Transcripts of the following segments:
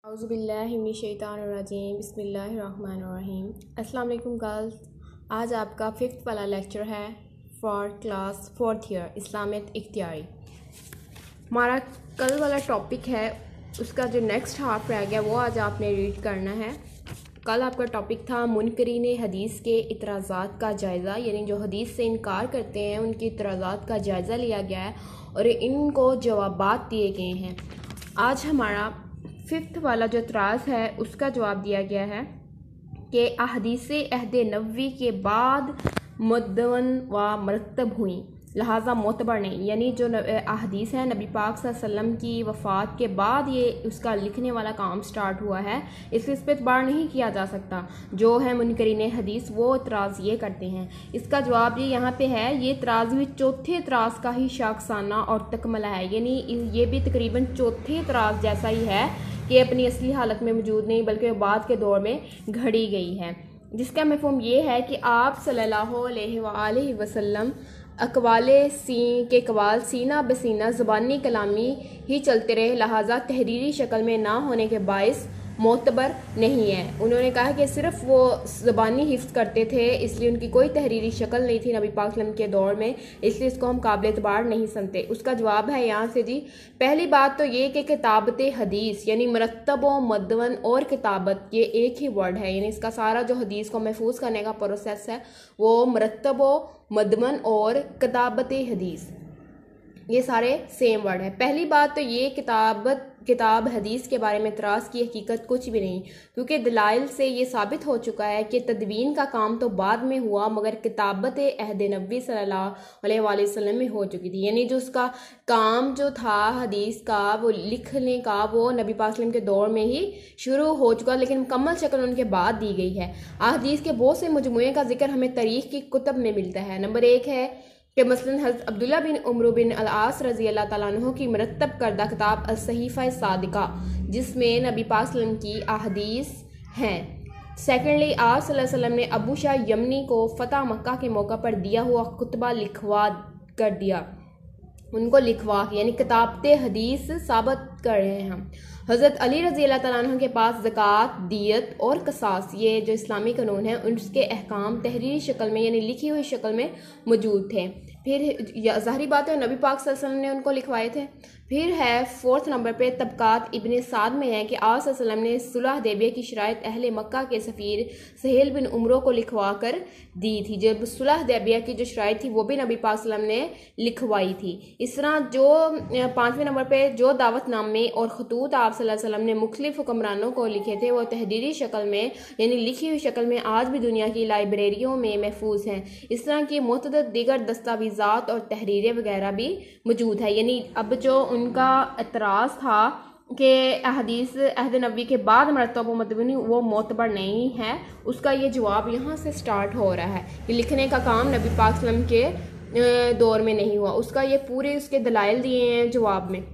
औज़ुबिल्लाहिमिनश्शैतानिर्रजीम बिस्मिल्लाहिर्रहमानिर्रहीम। अस्सलाम वालेकुम गर्ल्स, आज आपका 5th वाला लेक्चर है for class 4th year Islamic इख्तियारी। हमारा कल वाला टॉपिक है, उसका जो नेक्स्ट हाफ रह गया वो आज आपने रीड करना है। कल आपका टॉपिक था मुनकरीन हदीस के इतराज़ात का जायज़ा, यानी जो हदीस से इनकार करते हैं उनके इतराज़ात का जायज़ा लिया गया है और इनको जवाबात दिए गए हैं। आज हमारा 5th वाला जो इतराज़ है उसका जवाब दिया गया है कि अहदीस अहद नबवी के बाद मुद्दवन व मरतब हुई, लिहाजा मोतबर नहीं, यानी जो अहदीस है नबी पाक सल्लल्लाहु अलैहि वसल्लम की वफ़ात के बाद ये उसका लिखने वाला काम स्टार्ट हुआ है, इसलिए इस पर एतबार नहीं किया जा सकता। जो है मुनकरीन हदीस वो इतराज़ ये करते हैं। इसका जवाब ये यहाँ पे है, ये इतराज़ भी चौथे इतराज़ का ही शाखसाना और तकमला है, यानी ये भी तकरीबन चौथे इतराज़ जैसा ही है कि अपनी असली हालत में मौजूद नहीं बल्कि बाद के दौर में घड़ी गई है। जिसका मफ़हूम ये है कि आप सल्लल्लाहु अलैहि वसल्लम के कवाल सीना बसीना ज़बानी कलामी ही चलते रहे, लिहाजा तहरीरी शक्ल में ना होने के बायस मोतबर नहीं है। उन्होंने कहा कि सिर्फ वो ज़बानी हिफ्ज़ करते थे, इसलिए उनकी कोई तहरीरी शक्ल नहीं थी नबी पाक सल्लल्लाहु अलैहि वसल्लम के दौर में, इसलिए इसको हम काबिल एतबार नहीं समझते। उसका जवाब है यहाँ से जी, पहली बात तो ये कि किताबत हदीस यानी मरतब व मदवन और किताबत ये एक ही वर्ड है, यानी इसका सारा जो हदीस को महफूज करने का प्रोसेस है वो मरतब व मदवन और किताबत हदीस ये सारे सेम वर्ड है। पहली बात तो ये किताब हदीस के बारे में इतराज़ की हकीकत कुछ भी नहीं, क्योंकि दलाइल से ये साबित हो चुका है कि तदवीन का काम तो बाद में हुआ मगर किताबत अहद नबी सल्लल्लाहु अलैहि वसल्लम में हो चुकी थी, यानी जो उसका काम जो था हदीस का वो लिखने का वो नबी पाक सल्लल्लाहु अलैहि वसल्लम के दौर में ही शुरू हो चुका, लेकिन मुकम्मल शक्ल उनके बाद दी गई है। हदीस के बहुत से मजमूए का जिक्र हमें तारीख़ की कुतब में मिलता है। नंबर 1 है कि मसलन हज़रत अब्दुल्ला बिन उमर बिन अल-आस रज़ी अल्लाह तआला अन्हु की मरतब करदा किताब अस-सहीफ़ा सादिका, जिसमें नबी पाक सल्लल्लाहु अलैहि वसल्लम की अहदीस हैं। सेकेंडली आप सल्लल्लाहु अलैहि वसल्लम ने अबू शाह यमनी को फ़तह मक्का के मौका पर दिया हुआ खुतबा लिखवा कर दिया, उनको लिखवा के, यानी किताबते हदीस साबित कर रहे हैं हम। हज़रत अली रज़ी अल्लाह तआला अन्हु के पास ज़कात, दियत और कसास ये जो इस्लामी कानून है उसके अहकाम तहरीरी शक्ल में यानी लिखी हुई शक्ल में मौजूद थे। फिर ज़ाहिरी बात है नबी पाक सल्लल्लाहु अलैहि वसल्लम ने उनको लिखवाए थे। फिर है 4th नंबर पे तबकात इब्ने साद में है कि आप सल्लल्लाहु अलैहि वसल्लम ने सुलह हुदैबिया की शराइत अहले मक्का के सफ़ीर सहेल बिन उमरो को लिखवा कर दी थी। जब सुलह हुदैबिया की जो शराइत थी वो भी नबी पाक सल्लल्लाहु अलैहि वसल्लम ने लिखवाई थी। इस तरह जो 5वें नंबर पे जो दावतनामे और खतूत आप सल्लल्लाहु अलैहि वसल्लम ने मुख्तलिफ हुक्मरानों को लिखे थे वो तहरीरी शक्ल में यानी लिखी हुई शक्ल में आज भी दुनिया की लाइब्रेरियों में महफूज हैं। इस तरह की मुतअद्दिद दीगर दस्तावेज़ात और तहरीरें वगैरह भी मौजूद है। यानी अब जो उनका एतराज़ था कि हदीस अहद नबी के बाद मरतब मदबनी वो मोतबर नहीं है, उसका ये जवाब यहाँ से स्टार्ट हो रहा है कि लिखने का काम नबी पाक सल्लल्लाहु अलैहि वसल्लम के दौर में नहीं हुआ। उसका ये पूरे उसके दलाइल दिए हैं जवाब में।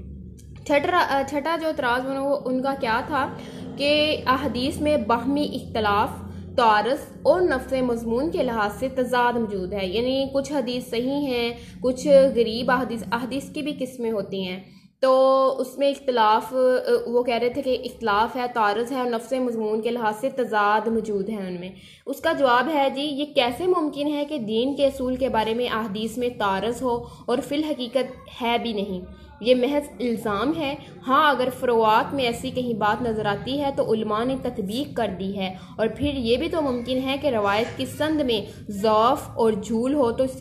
छठा जो एतराज़ उनका क्या था कि अहदीस में बाहमी इख्तलाफ, तारस और नफ्स मजमून के लिहाज से तजाद मौजूद है, यानी कुछ हदीस सही हैं, कुछ गरीब अहदीस की भी किस्में होती हैं, तो उसमें इख्तलाफ वो कह रहे थे कि इख्तलाफ है, तारस है और नफ्स मजमून के लिहाज से तजाद मौजूद है उनमें। उसका जवाब है जी, ये कैसे मुमकिन है कि दीन के असूल के बारे में अहदीस में तारस हो और फिल हकीकत है भी नहीं, ये महज इल्ज़ाम है। हाँ, अगर फ़ुरूआत में ऐसी कहीं बात नज़र आती है तो उलमा ने तत्बीक कर दी है, और फिर ये भी तो मुमकिन है कि रवायत की संद में ज़ौफ़ और झूल हो तो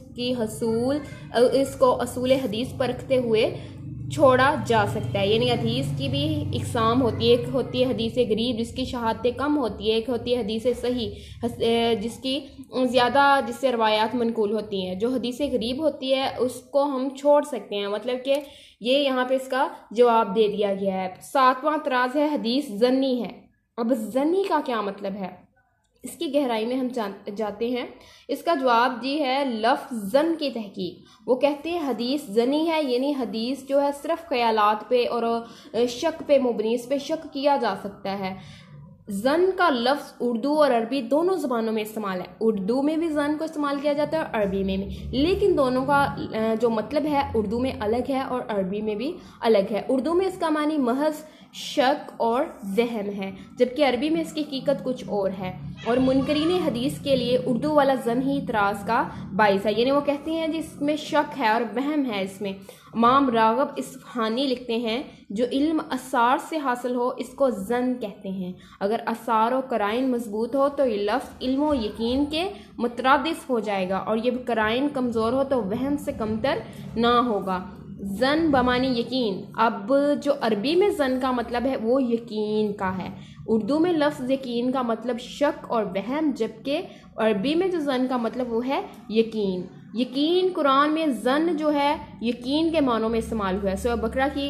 इसको असूल हदीस परखते हुए छोड़ा जा सकता है। यानी हदीस की भी इकसाम होती है, एक होती है हदीस गरीब जिसकी शहादतें कम होती है, एक होती है हदीस सही जिसकी ज़्यादा जिससे रवायात मनकूल होती हैं। जो हदीस गरीब होती है उसको हम छोड़ सकते हैं, मतलब कि ये यहाँ पे इसका जवाब दे दिया गया है। 7वां एतराज़ है हदीस ज़न्नी है। अब ज़न्नी का क्या मतलब है, इसकी गहराई में हम जाते हैं। इसका जवाब जी है लफ्ज़ ज़न की तहकीक। वो कहते हैं हदीस ज़नी है, यानी हदीस जो है सिर्फ ख्यालात पे और शक पे मुबनी, इस पे शक किया जा सकता है। ज़न का लफ्ज़ उर्दू और अरबी दोनों ज़बानों में इस्तेमाल है। उर्दू में भी ज़न को इस्तेमाल किया जाता है और अरबी में भी, लेकिन दोनों का जो मतलब है उर्दू में अलग है और अरबी में भी अलग है। उर्दू में इसका मानी महज शक और वहम है, जबकि अरबी में इसकी हकीकत कुछ और है। और मुनकरीन हदीस के लिए उर्दू वाला जन ही इतराज़ का बाइस है, यानी वो कहते हैं जिसमें शक है और वहम है इसमें। इमाम राग़िब इस्फ़हानी लिखते हैं जो इल्म असार से हासिल हो इसको जन कहते हैं। अगर असार और कराइन मजबूत हो तो ये लफ्ज़ इल्म व यकीन के मुतरादिफ हो जाएगा, और ये कराइन कमज़ोर हो तो वहम से कमतर ना होगा। जन बमानी यकीन। अब जो अरबी में जन का मतलब है वो यकीन का है, उर्दू में लफ्ज़ यकीन का मतलब शक और वहम, जबकि अरबी में जो जन का मतलब वो है यकीन। यकीन कुरान में जन जो है यकीन के मानों में इस्तेमाल हुआ है। सूरह बकरा की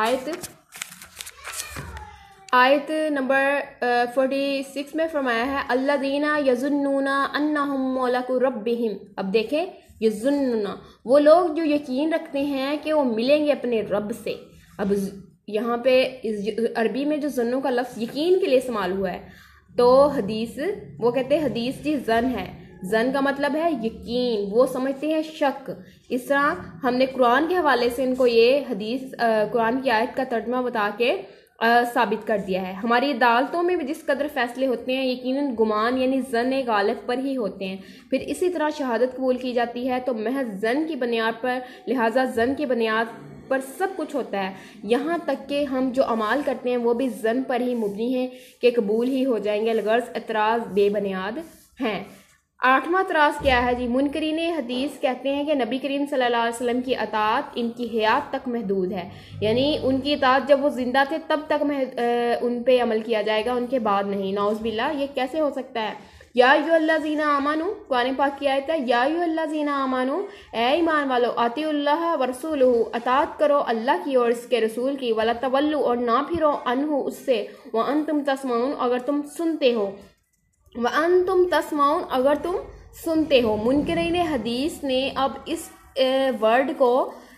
आयत नंबर 46 में फरमाया है अल्लज़ीना यज़ुन्नूना अन्नहुम मुलाक़ू रब्बिहिम। अब देखें यज़ुन्नूना, वो लोग जो यकीन रखते हैं कि वो मिलेंगे अपने रब से। अब यहाँ पे अरबी में जो जन्नों का लफ्ज़ यकीन के लिए इस्तेमाल हुआ है, तो हदीस वो कहते हैं हदीस जी जन है, जन का मतलब है यकीन, वो समझते हैं शक। इस तरह हमने कुरान के हवाले से इनको ये हदीस कुरान की आयत का तर्जुमा बता के साबित कर दिया है। हमारी अदालतों में भी जिस कदर फैसले होते हैं यकीनन गुमान यानी जन गालिब पर ही होते हैं। फिर इसी तरह शहादत कबूल की जाती है तो महज जन की बुनियाद पर, लिहाजा जन की बुनियाद पर सब कुछ होता है। यहाँ तक कि हम जो अमाल करते हैं वो भी जन पर ही मुबनी है कि कबूल ही हो जाएंगे, अलगर्ज एतराज़ बेबुनियाद हैं। आठवां एतराज़ क्या है जी? मुनकरीन हदीस कहते हैं कि नबी करीम सल्लल्लाहु अलैहि वसल्लम की अतात इनकी हयात तक महदूद है, यानी उनकी अतात जब वो जिंदा थे तब तक उन पे अमल किया जाएगा, उनके बाद नहीं। नाउज़ बिल्लाह, ये कैसे हो सकता है? या अय्युहल्लज़ीना आमनू, कुरान पाक की आयत है, या अय्युहल्लज़ीना आमनू, ए ईमान वालो, आतिउल्लाह व रसूलहू, अतात करो अल्लाह की और इसके रसूल की, वला तवल्लू, और ना फिरो अन्हु उससे, व अंतुम तस्माउन, अगर तुम सुनते हो, व अंतुम तस्माउन, अगर तुम सुनते हो। मुनकरीन हदीस ने अब इस वर्ड को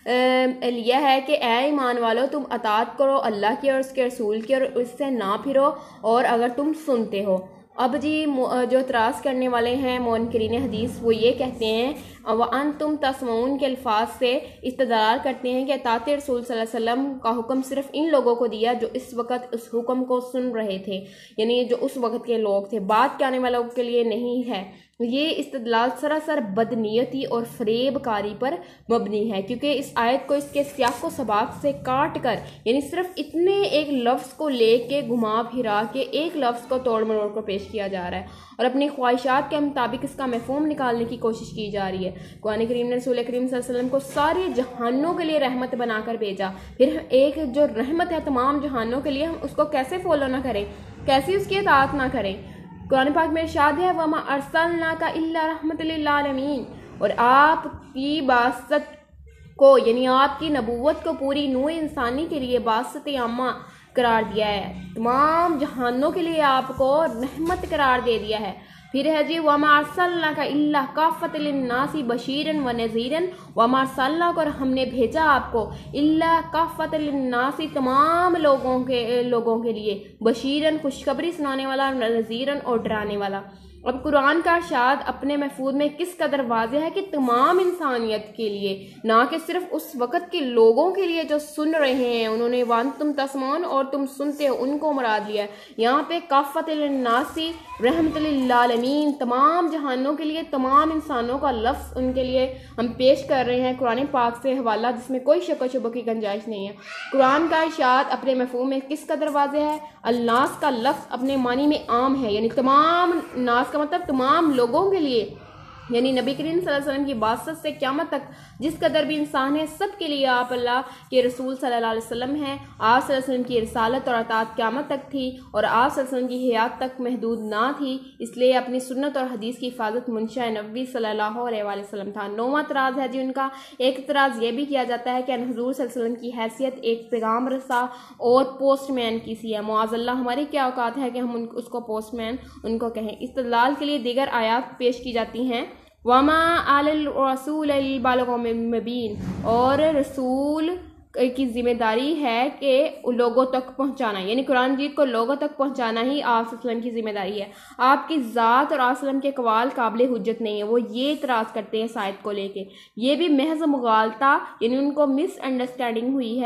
लिया है कि ए ईमान वालो तुम अतात करो अल्लाह की और उसके रसूल की और उससे ना फिरो, और अगर तुम सुनते हो। अब जी जो इतराज़ करने वाले हैं मुनकरीन हदीस वो ये कहते हैं व अंतुम तस्माउन के अल्फाज से इस्तदलाल करते हैं कि अतात रसूल सल्लल्लाहु अलैहि वसल्लम का हुक्म सिर्फ इन लोगों को दिया जो इस वक्त उस हुक्म को सुन रहे थे, यानी जो उस वक्त के लोग थे, बाद के आने वालों के लिए नहीं है। ये इस्तदलाल सरासर बदनीयती और फरेबकारी पर मबनी है, क्योंकि इस आयत को इसके सियाक़ व सबाक़ से काट कर, यानी सिर्फ इतने एक लफ्ज़ को लेके घुमा फिरा के एक लफ्ज़ को तोड़ मरोड़ कर पेश किया जा रहा है और अपनी ख्वाहिशात के मुताबिक इसका मफ़हूम निकालने की कोशिश की जा रही है। कुरान करीम ने रसूल करीम सल्लल्लाहु अलैहि वसल्लम को सारे जहानों के लिए रहमत बनाकर भेजा, फिर एक जो रहमत है तमाम जहानों के लिए, हम उसको कैसे फॉलो ना करें, कैसे उसकी इताअत ना करें? कुरान पाक में इरशाद है वमा अरसलनाका इल्ला रहमतल लिल आलमीन, और आपकी बासत को यानी आपकी नबूवत को पूरी नूह इंसानी के लिए बासत आमा करार दिया है, तमाम जहानों के लिए आपको रहमत करार दे दिया है। फिर है जी वमा अरसलनाका इल्ला काफ़तल लिन्नासी बशीरन व नज़ीरन, वमा अरसलनाका, और हमने भेजा आपको इल्ला काफ़तल लिन्नासी तमाम लोगों के लिए, बशीरन खुशखबरी सुनाने वाला, नज़ीरन और डराने वाला। अब कुरान का इरशाद अपने महफूज में किस कदर वाज़ेह है कि तमाम इंसानियत के लिए, ना कि सिर्फ उस वक़्त के लोगों के लिए जो सुन रहे हैं, उन्होंने वान तुम तस्मान और तुम सुनते हो उनको मुराद लिया है। यहाँ पे काफ़तल नासी रहमतुल लिल आलमीन, तमाम जहानों के लिए, तमाम इंसानों का लफ्ज़ उनके लिए हम पेश कर रहे हैं कुरान पाक से हवाला, जिसमें कोई शक व शुबह की गुंजाइश नहीं है। कुरान का इरशाद अपने मफ़हूम में किस कदर वाज़ेह है? अन्नास का लफ्ज़ अपने मानी में आम है, यानी तमाम, नास का मतलब तमाम लोगों के लिए, यानी नबी करीम सल्लल्लाहु अलैहि वसल्लम की बासत से क़यामत तक जिस कदर भी इंसान है सब के लिए आप अल्लाह के रसूल सल्लल्लाहु अलैहि वसल्लम हैं। आप सल्लल्लाहु अलैहि वसल्लम की रिसालत और अतात क़यामत तक थी और आप सल्लल्लाहु अलैहि वसल्लम की हयात तक महदूद ना थी, इसलिए अपनी सुन्नत और हदीस की हिफाजत मुंशा नबी सल्लल्लाहु अलैहि वसल्लम था। नौवां तराज़ है जी उनका, एक तराज़ ये भी किया जाता है कि हुज़ूर सल्लल्लाहु अलैहि वसल्लम की हैसियत एक पैगाम रसा और पोस्टमैन की सी है। मुआज़ल्लाह, हमारी क्या औकात है कि हम उसको पोस्टमैन उनको कहें। इस्तदलाल के लिए दीगर आयात पेश की जाती हैं, वमा अलल रसूल इल्लल बालगुल मुबीन, और रसूल की जिम्मेदारी है कि लोगों तक पहुंचाना, यानी कुरान मजीद को लोगों तक पहुंचाना ही आप वसल्लम की जिम्मेदारी है। आपकी ज़ात और वसल्लम के कवाल काबिल हुज्जत नहीं है। वो ये इतराज़ करते हैं शायद को लेके, ये भी महज मुगालता, यानी उनको मिसअंडरस्टैंडिंग हुई है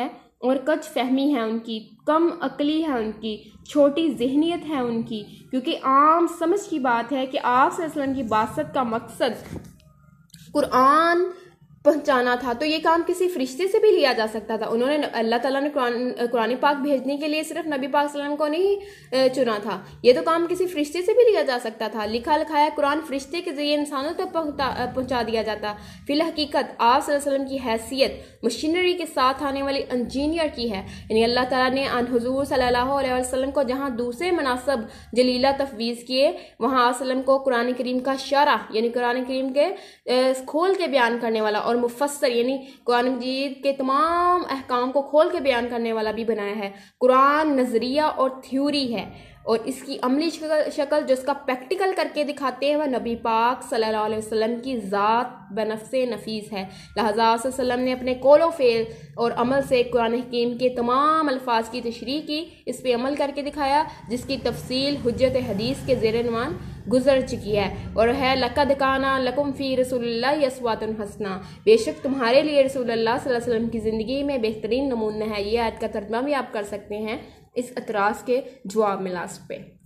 और कच फहमी है उनकी, कम अकली है उनकी, छोटी जहनीत है उनकी, क्योंकि आम समझ की बात है कि आप सल्लल्लाहु अलैहि वसल्लम की बासत का मकसद कुरान पहुंचाना था, तो ये काम किसी फरिश्ते से भी लिया जा सकता था। उन्होंने अल्लाह ताला ने कुरान पाक भेजने के लिए सिर्फ नबी पाक सल्लल्लाहु अलैहि वसल्लम को नहीं चुना था, ये तो काम किसी फरिश्ते से भी लिया जा सकता था। लिखा लिखाया कुरान फरिश्ते के जरिए इंसानों तक पहुंचा दिया जाता। फिल हकीकत आप सल्लल्लाहु अलैहि वसल्लम की हैसियत मशीनरी के साथ आने वाली इंजीनियर की है, यानी अल्लाह ताला ने हुजूर सल्लल्लाहु अलैहि वसल्लम को जहाँ दूसरे मुनासब जलीला तफवीज़ किए, वहाँ आप सल्लम को कुरान करीम का शारा यानी कुरान करीम के खोल के बयान करने वाला और मुफस्सर यानी कुरान मजीद के तमाम अहकाम को खोल के बयान करने वाला भी बनाया है। कुरान नज़रिया और थ्योरी है और इसकी अमली शक्ल जो इसका प्रैक्टिकल करके दिखाते हैं वह नबी पाक सल्लल्लाहु अलैहि वसल्लम की ज़ात बनफ़्से नफीस है। लिहाजा आप सल्लम ने अपने कौलो फ़ेल और अमल से कुरान हकीम के तमाम अल्फाज की तशरीह की, इस पे अमल करके दिखाया, जिसकी तफसील हुज्जत हदीस के ज़ेर-ए-नुवान गुजर चुकी है और है लक़द काना लकुम फ़ी रसूलिल्लाहि उस्वतुन हसना, बेशक तुम्हारे लिए रसूलुल्लाह सल्लल्लाहु अलैहि वसल्लम की ज़िंदगी में बेहतरीन नमूना है। ये आयत का तर्जुमा भी आप कर सकते हैं इस एतराज़ के जवाब में लास्ट पे।